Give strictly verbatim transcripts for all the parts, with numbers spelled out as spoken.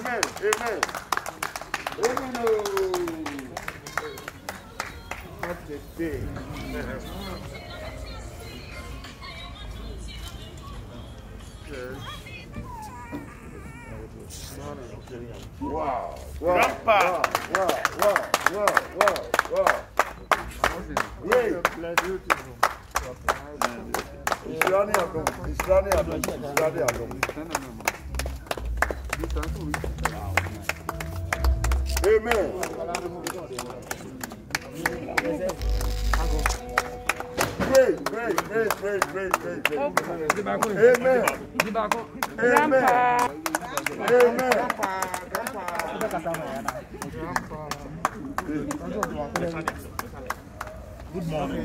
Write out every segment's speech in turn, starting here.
Amen. Amen. Amen. What the day. Wow. Wow. Grandpa. Wow. Wow. Wow. Wow. Wow. Yay. Israeli Adom. Israeli Adom. Israeli Adom. Amen. Great, great, great, great, great, great, great. Amen. Amen. Amen. Good morning.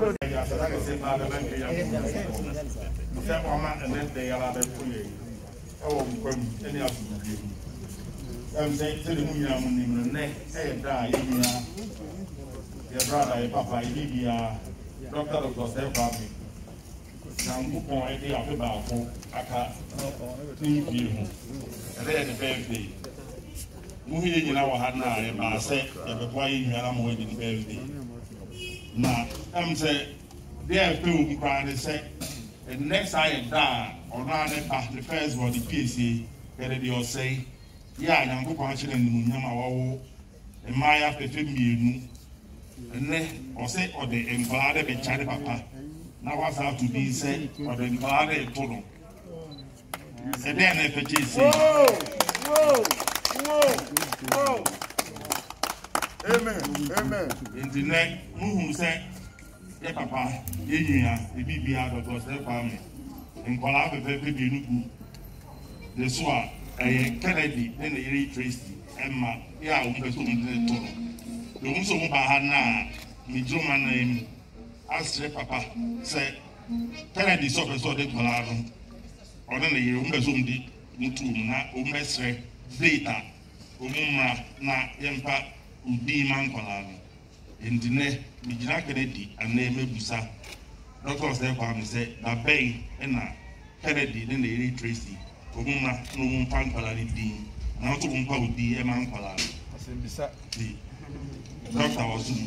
I'm saying to the moon, I'm in the neck, and die. Your brother, Papa, Libya, Doctor of Joseph Family. Now, who point the upper bar for a car, leave you, and then the birthday. Moving in our hand now, and I said, and the boy in your arm waiting birthday. Now, I'm saying, they have two crying and say, and next I die, or not the first one, the P C, and they'll say, yeah, I'm going to Yama, and my after fifteen, and then or say, or the invalid and Charlie Papa. Now, what's out to be said, or the invalid total. And then if it is, whoa, whoa, whoa, whoa. Amen, amen. In the neck, who said, yeah, Papa, yeah, the B B out of their family, and call out the baby, the swat. I Kennedy, then the Erie Tracy, Emma, yeah, we were talking to the total. The Muso Bahana, the German name, asked Papa, said, Kennedy saw the sword in Palado, or then the Umazumdi, Mutuna, Umesre, Data, Umma, Na, Yempa, Udi Mancolano. In the net, Mijina Kennedy, and name Busa. Doctors therefore said, the Bay, and Kennedy, then the Erie Tracy. Ogumma no mpan kwalari din na to mpa odi e man kwalari asembisa di doctor Ozum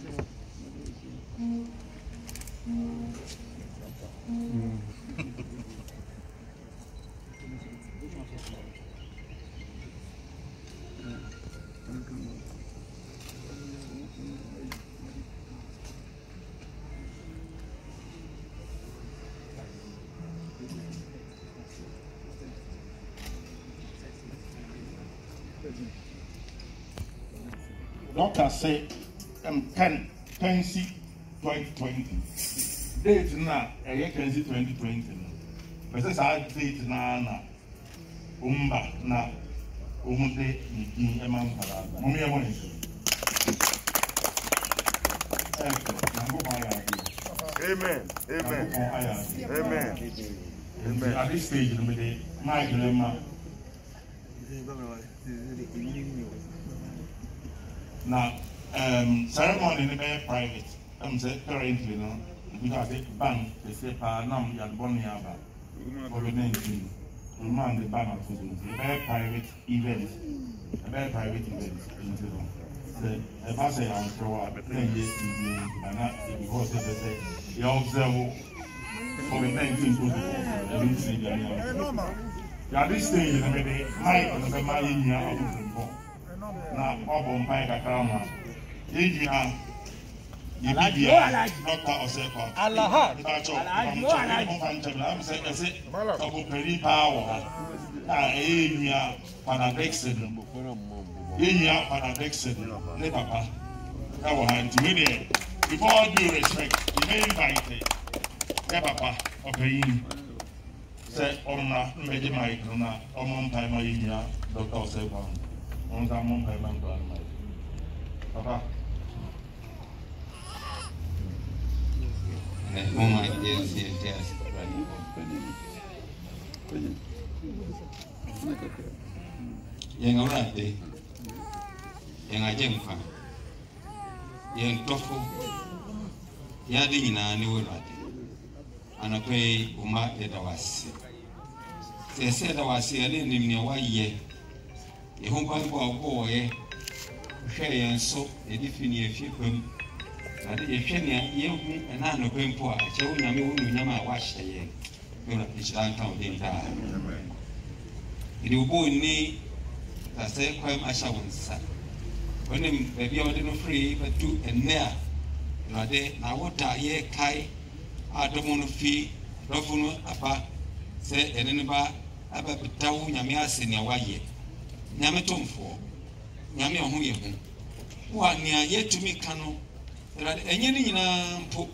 Doctor say um ten Kensi twenty twenty. Date na eh Kensi twenty twenty. But say date na na umba na umude ni emam para. Mummy e won so. Amen. Amen. Amen. Amen. At this stage, my grandma. Now, um, ceremony in the private. I'm saying currently, no, because the bank, they say, "Panam yad boniaba." For the nineteen, we man the bank of the very private event, a very private event. The the pastor I'm sure ten years and not because they say you observe for the nineteen to the at this stage, I mean, my on the my na ọbụ mpa kakrama eji ha alaji doctor Osefa alaha alaji alaji mpa nchebla am say say ọbụ peri power na eyi ya panadexin eyi ya panadexin ne papa na wo ha nti we dey before all due respect you may invite ya papa opeyin say ọna mmeje mai na ọmọ mpa ma eyi ya doctor Osefa on a mon payment to my papa. Moment, yes, yes, yes. Yang orang deh, yang aja muka, yang tofu, ya di ina ni ulat, anak pei umat edawasi. Saya edawasi ada ni ni awak ye. ye ho ban bo awo ye hwe yen so ye di fini efi kwam ade ye hwe ne ye hu na no kwempo a che wo nyame wo no nyama a wa hye ye yora isran town den ta idi ubo ni ta se kwam asha wonsa onim baby o de no free but to enna ade na wota ye kai adomo no fi rofunu apa se enene ba aba bitawu nyame ase ne waye nyame tomfo nyame ho ye hu wa ne ayetumi kano ade enye ni nyina mpo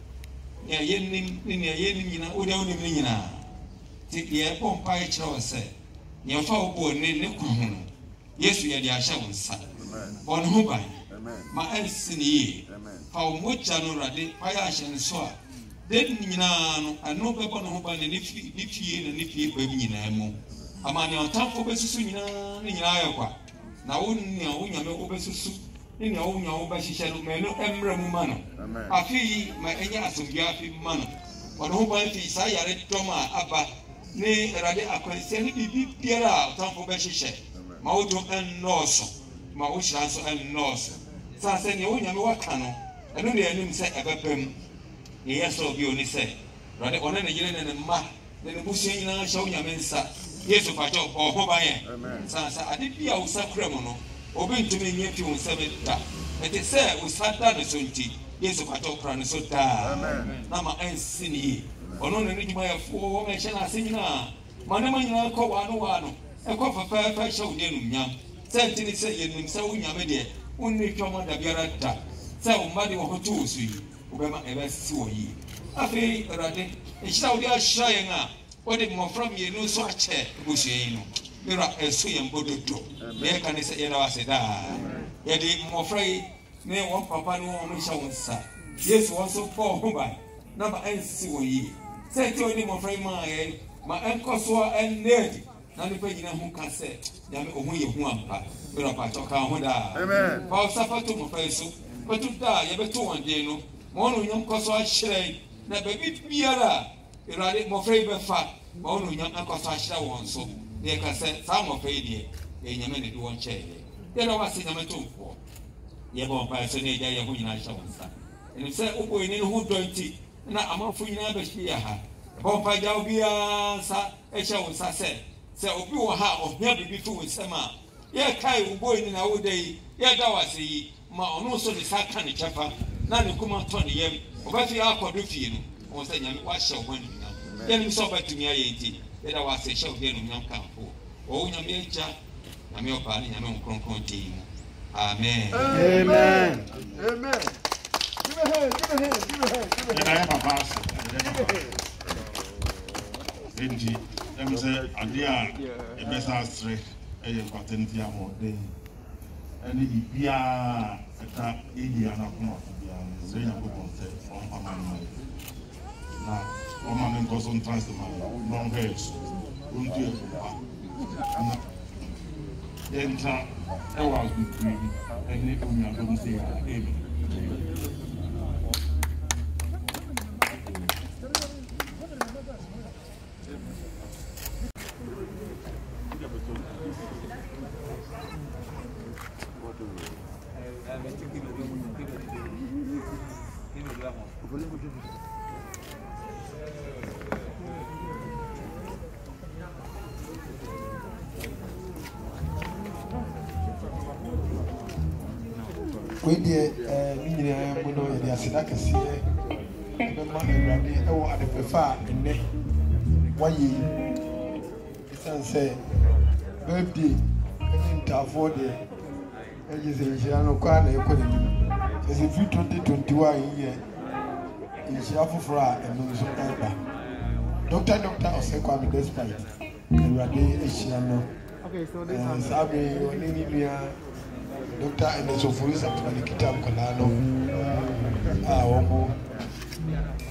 ne ayenim ne ayenim nyina o de onim ni nyina ti ye pompa e kire se ne fa obo ne ne ku hu Yesu ye de ahya wonsa bon ho ban ma ensini yi fa o mocha no rade fa ya ahya nso a den nyina no ano be bon ho ban ne fi ne fie na ne fie ba nyina mu ama ne otamfo besusu nyina ne nyina ayekwa na wo ne wo nyame wo besusu ne ne wo nyawo ba hihye no me no emra mu ma no afi ma enya asomdua afi ma no bon ho ban fi sa yare toma aba ne rade akwanse ne bibi biara otamfo be hihye ma wo do en noso ma wo hira so en noso sa se ne wo nyame waka no eno ne anim se ebepem ne yeso bi oni se rade ona ne yire ne ne ma ne ne busu nyina hye wo nyame nsa Yesu pacho o ho ba ye sa sa ade bia wo sakra mo no obi ntumi nye fi wo se beta ete se wo sata no so nti Yesu pacho kra no so ta na ma ensi ni ono ne ni juma ya fu wo me hye na ase nyina ma ne ma nyina ko wa no wa no e ko fa fa fa hye wo de no nyam se ntini se ye nim se wo nyame de onni twomo da biara ta se wo ma de wo ho to so yi wo be ma e be si wo yi afi rade e hira wo de ahira yen a what the more from you know so a chair, Bushino. There are a swim bodoto. There can say, you know, I said, ah, yet more afraid, nay, one papa no one shall say. Yes, one so poor by number and see ye. Say to him, more afraid, my my uncle saw and nerd. None of you who can say, Yam only one part. We're about to come. Amen. Paul suffered to my face, but to die, you better one day, no. One young coswa shade, never be beer. Irade mo frei be fa ma onu nyam akwaso ahira won so de ka se sa mo frei de e nyame ne de won chele de na wase nyame tomfo ye bo pa so ne ja ye ho nyina ahira won sa eni se ubo ni ho donti na amanfo nyina be hwe ya ha bo pa ja obi a sa e hye won sa se se obi wo ha o hia bibi fu won sama ye kai ubo ni na wo dai ye da wase yi ma onu so ni sa ka ne chefa na ne kuma to ne yem obafi akodo fie no o se nyame wa hye wo ni Then so back to me eighty. Then I was a show here in young campo. Oh, Yamaja, Yamopa, Yamon Conconti. Amen. Amen. Amen. Give a hand, give a hand, give a hand, give a hand. I have a pass. Indeed, let me say, Adia, a best astray, a patentia more day. And it be a tap, Indiana, Zena Bubon, on my mind. Now, one man goes on transform long hairs. Don't do it. Enter, I was between, and if we are going to say, Amen. We did meaning I am going to the Asidakasi, the man or at the prefer in the one year. It's say, birthday, and afford the edges in Shiano Kwana. As if you twenty twenty one year in Shafufra and Nuzaka. Doctor, Doctor, or Sequam despite, and Radi Shiano. Okay, so this is Sabi or Ninia. Doctor and the Sofuris up to the Kitab Colano. Ah,